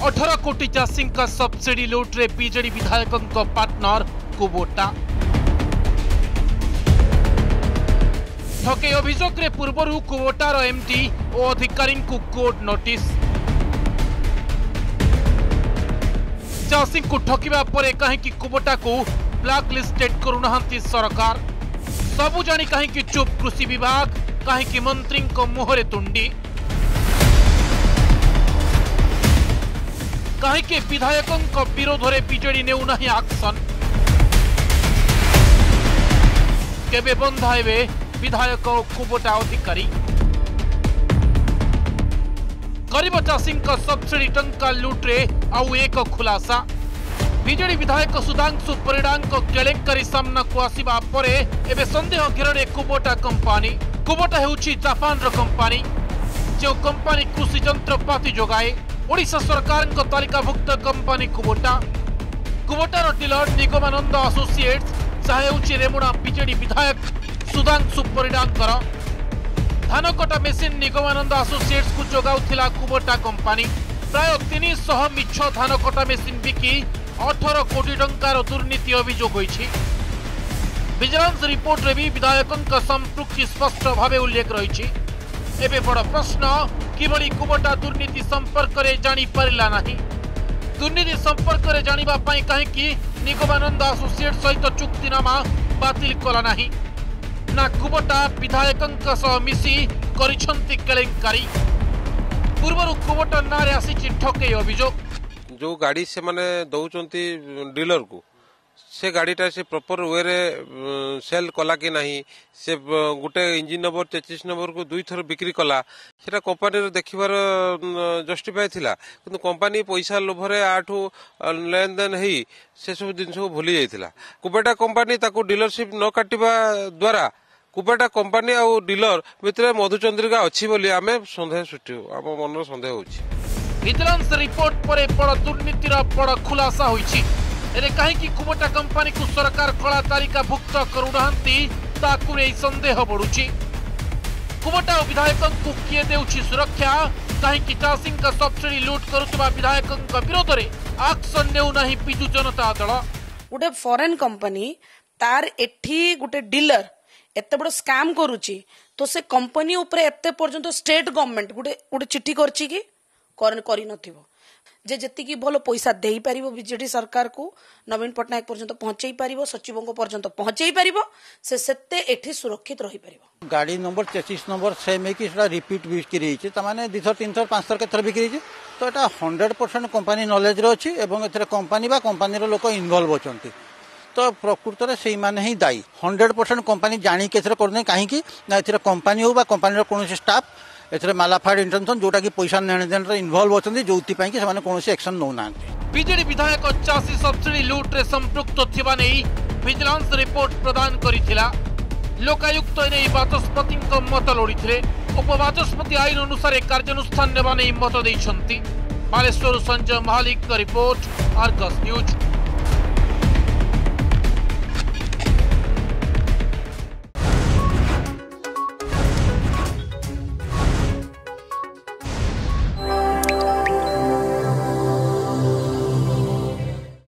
18 कोटी चाषी सब्सिडी लुट्रे बीजेडी विधायकों पार्टनर कुबोटा। ठके अभियोग पूर्वर कुबोटार एमडी और अधिकारी को कोर्ट नोटिस। चाषी को ठकिबा परे कहीं कुबोटा को ब्लैक लिस्टेड करूना सरकार। सबु जानी कहीं चुप कृषि विभाग, कहीं मंत्री मुहरे तुंडी, कहीं विधायकों विरोध में बीजेडी नेउना एक्शन। केबे बंद हेबे विधायक कुबोटा अधिकारी। गरीब चाषी सब्सिडी टंका लुट्रे आउ एक खुलासा। बीजेडी विधायक सुधांशु परिड़ा केलेंकारी सामना को आसिबा परे एबे संदेह घेरे कुबोटा कंपानी। कुबोटा हेउछि जापान कंपानी जो कंपानी कृषि जंत्रपाति जोगाए। ओडिशा सरकार तालिकाभुक्त कंपानी कुबोटा। कुबोटार डीलर निगमानंद एसोसिएट्स चाहे रेमुणा बीजेडी विधायक सुधांशु परिडांकर। धान कटा मेसीन निगमानंद एसोसिएट्स को जोगाउथिला कुबोटा कंपानी। प्राय 300 मिछ धान कटा मेसीन बिकी 18 कोटी टंकार दुर्नीति अभियोग होइछि। विजिलेंस रिपोर्ट रे भी विधायकों संपृक्ति स्पष्ट भाव उल्लेख रही। एबे बड़ प्रश्न किभली कुबोटा दुर्नीति संपर्क में जानी पारिला नहीं। दुर्नीति संपर्क में जानिबा पई कहीं निगमानंद एसोसिएट सहित चुक्तिनामा बातिल कला नहीं ना कुबोटा विधायकों सह मिसी करिसंती केलेंकारी। पूर्व कुबोटा नारे आसी ठके अभियोग। जो गाड़ी से माने दौचंती डीलर को से गाड़ीटा से प्रॉपर वे रे सेल कला कि नहीं, से गोटे इंजिन नंबर 33 नंबर को 2 थर बिक्री कला, सेटा कंपनी रे देखिबार जस्टिफाई थिला। किंतु कंपनी पैसा लोभरे आठू लेन देन हेई से सब दिन को भूली जाइथिला। कुबेटा कंपनी ताको डीलरशिप न काटिबा द्वारा कुबेटा कंपनी आ डीलर भितर मधुचंद्रिका अछि बोली आमे संदेह सृष्टि आम मन संदेह होछि। विजिलेंस रिपोर्ट पर बड़ दुर्नीतिर बड़ खुलासा होइछि। एरे कहीं कुबोटा कंपनी को सरकार कला तालिकाभुक्त करूना संदेह बढ़ुछि। कुबोटा और विधायकों को किए देउछि सुरक्षा, कहीं चाषी सब्सिडी लुट करुवा विधायकों विरोध में एक्शन नेउना बिजु जनता दल। गोटे फॉरेन कंपनी तार एठी गोटे डीलर एते बड़ स्कैम करुछि तो से कंपनी ऊपर एते पर्यंत स्टेट गवर्नमेंट गोटे चिट्ठी करछि कि करि नथिबो जे जति की भलो पैसा देई परिबो बीजेडी सरकार को नवीन पटनायक पर्यंत पहुंचई परिबो, सचिवों को पर्यंत पहुंचई परिबो, से सेते एठी सुरक्षित रही परिबो। गाड़ी नंबर 33 नंबर से में कि सेटा रिपीट बिक्री रही त माने 2 थर 3 थर 5 थर के थर बिक्री रही तो एटा 100% कंपनी नॉलेज रो अछि एवं एथरे कंपनी बा कंपनी रो लोक इन्वॉल्व होचंती। तो प्रकृत रे सेही माने ही दायी 100% कंपनी जानी के एथरे करने काहे कि ना एथरे कंपनी हो बा कंपनी रो कोनोसी स्टाफ एथरे मालाफाड इंटेंशन जोटा की पैसा लेन देन रे इन्वॉल्व होचंती जोति पई कि से कोनोसी एक्शन नौ ना। बीजेडी विधायक चाषी सब्सिडी लुट रे संपृक्त थिबा नै विजिलेंस रिपोर्ट प्रदान करिथिला। लोकायुक्त नै बाचस्पति मत लोड़िथिले। उपबाचस्पति आईन अनुसार कार्यानुष्ठान नेबा नै मत दैछंती। बालेश्वर संजय महालिक का रिपोर्ट, आर्गस न्यूज।